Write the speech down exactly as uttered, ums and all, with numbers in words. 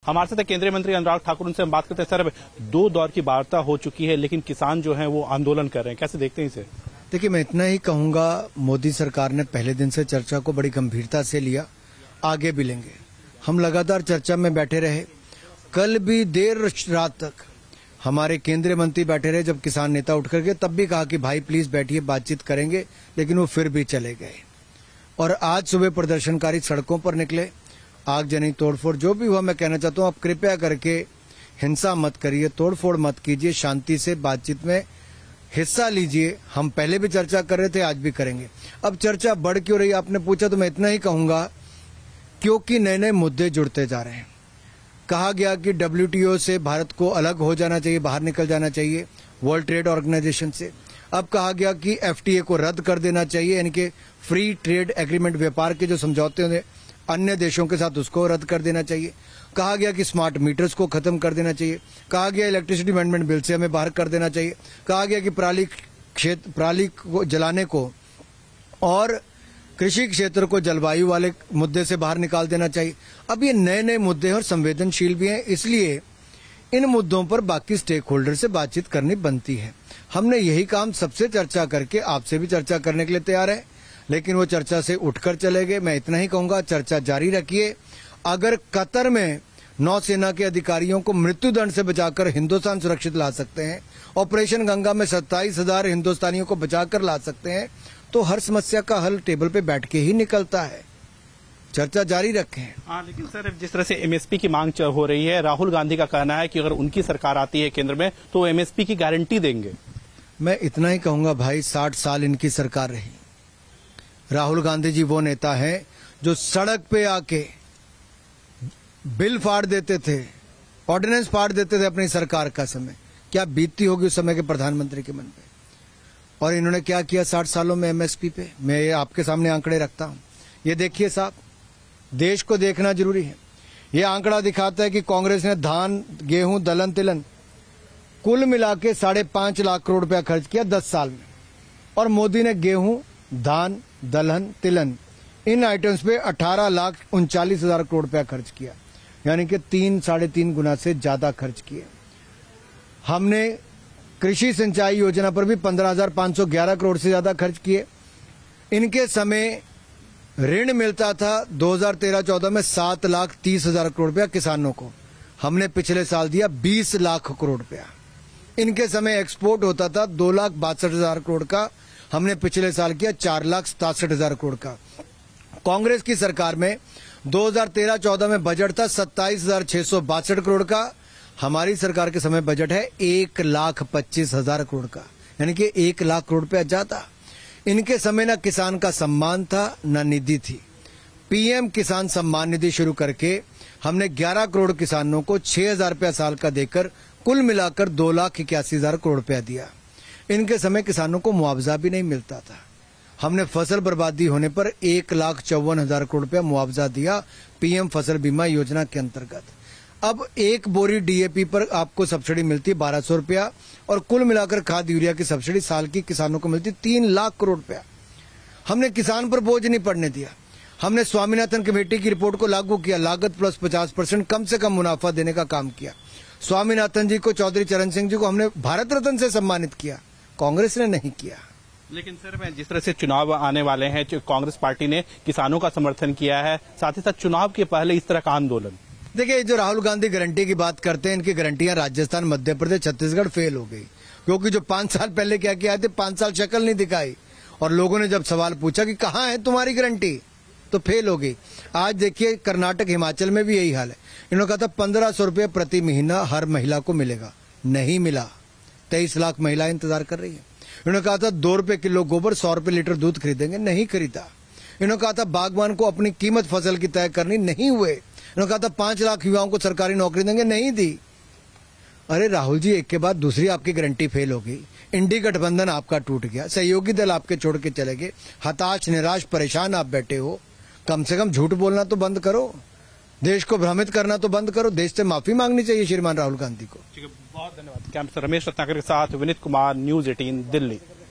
हमारे साथ केंद्रीय मंत्री अनुराग ठाकुर, उनसे हम बात करते हैं। सर, दो दौर की वार्ता हो चुकी है, लेकिन किसान जो हैं वो आंदोलन कर रहे हैं, कैसे देखते हैं इसे? देखिए, मैं इतना ही कहूंगा, मोदी सरकार ने पहले दिन से चर्चा को बड़ी गंभीरता से लिया, आगे भी लेंगे। हम लगातार चर्चा में बैठे रहे, कल भी देर रात तक हमारे केंद्रीय मंत्री बैठे रहे। जब किसान नेता उठ कर गए तब भी कहा कि भाई प्लीज बैठिए, बातचीत करेंगे, लेकिन वो फिर भी चले गए। और आज सुबह प्रदर्शनकारी सड़कों पर निकले, आगजनी, तोड़फोड़ जो भी हुआ। मैं कहना चाहता हूं, आप कृपया करके हिंसा मत करिए, तोड़फोड़ मत कीजिए, शांति से बातचीत में हिस्सा लीजिए। हम पहले भी चर्चा कर रहे थे, आज भी करेंगे। अब चर्चा बढ़ क्यों रही, आपने पूछा, तो मैं इतना ही कहूंगा, क्योंकि नए नए मुद्दे जुड़ते जा रहे हैं। कहा गया कि डब्ल्यूटीओ से भारत को अलग हो जाना चाहिए, बाहर निकल जाना चाहिए, वर्ल्ड ट्रेड ऑर्गेनाइजेशन से। अब कहा गया कि एफटीए को रद्द कर देना चाहिए, यानी कि फ्री ट्रेड एग्रीमेंट, व्यापार के जो समझौते हैं अन्य देशों के साथ, उसको रद्द कर देना चाहिए। कहा गया कि स्मार्ट मीटर्स को खत्म कर देना चाहिए। कहा गया इलेक्ट्रिसिटी अमेंडमेंट बिल से हमें बाहर कर देना चाहिए। कहा गया कि पराली क्षेत्र पराली को जलाने को और कृषि क्षेत्र को जलवायु वाले मुद्दे से बाहर निकाल देना चाहिए। अब ये नए नए मुद्दे और संवेदनशील भी हैं, इसलिए इन मुद्दों पर बाकी स्टेक होल्डर से बातचीत करनी बनती है। हमने यही काम सबसे चर्चा करके आपसे भी चर्चा करने के लिए तैयार है, लेकिन वो चर्चा से उठकर चले गए। मैं इतना ही कहूंगा, चर्चा जारी रखिए। अगर कतर में नौसेना के अधिकारियों को मृत्युदंड से बचाकर हिंदुस्तान सुरक्षित ला सकते हैं, ऑपरेशन गंगा में सत्ताईस हजार हिंदुस्तानियों को बचाकर ला सकते हैं, तो हर समस्या का हल टेबल पे बैठ के ही निकलता है। चर्चा जारी रखें। हाँ, लेकिन सर, जिस तरह से एमएसपी की मांग हो रही है, राहुल गांधी का कहना है कि अगर उनकी सरकार आती है केंद्र में तो एमएसपी की गारंटी देंगे। मैं इतना ही कहूंगा, भाई साठ साल इनकी सरकार रही। राहुल गांधी जी वो नेता हैं जो सड़क पे आके बिल फाड़ देते थे, ऑर्डिनेंस फाड़ देते थे अपनी सरकार का समय। क्या बीतती होगी उस समय के प्रधानमंत्री के मन पे। और इन्होंने क्या किया साठ सालों में एमएसपी पे। मैं ये आपके सामने आंकड़े रखता हूं, ये देखिए साहब, देश को देखना जरूरी है। ये आंकड़ा दिखाता है कि कांग्रेस ने धान, गेहूं, दलहन, तिलहन कुल मिला के साढ़े पांच लाख करोड़ रुपया खर्च किया दस साल में, और मोदी ने गेहूं, धान, दलहन, तिलहन इन आइटम्स पे अठारह लाख उनचालीस हजार करोड़ रुपया खर्च किया, यानी कि तीन साढ़े तीन गुना से ज्यादा खर्च किए। हमने कृषि सिंचाई योजना पर भी पंद्रह हजार पांच सौ ग्यारह करोड़ से ज्यादा खर्च किए। इनके समय ऋण मिलता था दो हजार तेरह चौदह में सात लाख तीस हजार करोड़ रुपया किसानों को, हमने पिछले साल दिया बीस लाख करोड़ रुपया। इनके समय एक्सपोर्ट होता था दो लाख बासठ हजार करोड़ का, हमने पिछले साल किया चार लाख सतासठ हजार करोड़ का। कांग्रेस की सरकार में दो हजार तेरह चौदह में बजट था सत्ताईस हजार छह सौ बासठ करोड़ का, हमारी सरकार के समय बजट है एक लाख पच्चीस हजार करोड़ का, यानी कि एक लाख करोड़ रुपया ज्यादा। इनके समय न किसान का सम्मान था, न निधि थी। पीएम किसान सम्मान निधि शुरू करके हमने ग्यारह करोड़ किसानों को छह हजार रुपया साल का देकर कुल मिलाकर दो लाख इक्यासी हजार करोड़ रुपया दिया। इनके समय किसानों को मुआवजा भी नहीं मिलता था। हमने फसल बर्बादी होने पर एक लाख चौवन हजार करोड़ रुपया मुआवजा दिया पीएम फसल बीमा योजना के अंतर्गत। अब एक बोरी डीएपी पर आपको सब्सिडी मिलती है बारह सौ रुपया, और कुल मिलाकर खाद यूरिया की सब्सिडी साल की किसानों को मिलती तीन लाख करोड़ रुपया। हमने किसान पर बोझ नहीं पड़ने दिया। हमने स्वामीनाथन कमेटी की रिपोर्ट को लागू किया, लागत प्लस पचास परसेंट कम से कम मुनाफा देने का काम किया। स्वामीनाथन जी को, चौधरी चरण सिंह जी को हमने भारत रत्न से सम्मानित किया, कांग्रेस ने नहीं किया। लेकिन सर, मैं जिस तरह से चुनाव आने वाले हैं, कांग्रेस पार्टी ने किसानों का समर्थन किया है, साथ ही साथ चुनाव के पहले इस तरह का आंदोलन। देखिए, जो राहुल गांधी गारंटी की बात करते हैं, इनकी गारंटियां राजस्थान, मध्य प्रदेश, छत्तीसगढ़ फेल हो गई, क्योंकि जो पांच साल पहले क्या किया थे, पांच साल शक्ल नहीं दिखाई, और लोगों ने जब सवाल पूछा कि कहां है तुम्हारी गारंटी, तो फेल हो गई। आज देखिए कर्नाटक, हिमाचल में भी यही हाल है। इन्होंने कहा था पंद्रह सौ रुपये प्रति महीना हर महिला को मिलेगा, नहीं मिला। तेईस लाख महिलाएं इंतजार कर रही है। इन्होंने कहा था दो रुपए किलो गोबर, सौ रुपए लीटर दूध खरीदेंगे, नहीं खरीदा। इन्होंने कहा था बागवान को अपनी कीमत फसल की तय करनी, नहीं हुए। इन्होंने कहा था पांच लाख युवाओं को सरकारी नौकरी देंगे, नहीं दी। अरे राहुल जी, एक के बाद दूसरी आपकी गारंटी फेल हो गई। इंडी गठबंधन आपका टूट गया, सहयोगी दल आपके छोड़ के चले गए, हताश, निराश, परेशान आप बैठे हो। कम से कम झूठ बोलना तो बंद करो, देश को भ्रमित करना तो बंद करो। देश से माफी मांगनी चाहिए श्रीमान राहुल गांधी को। ठीक है, बहुत धन्यवाद। कैंप से रमेश रत्नाकर के साथ विनीत कुमार, न्यूज अठारह दिल्ली।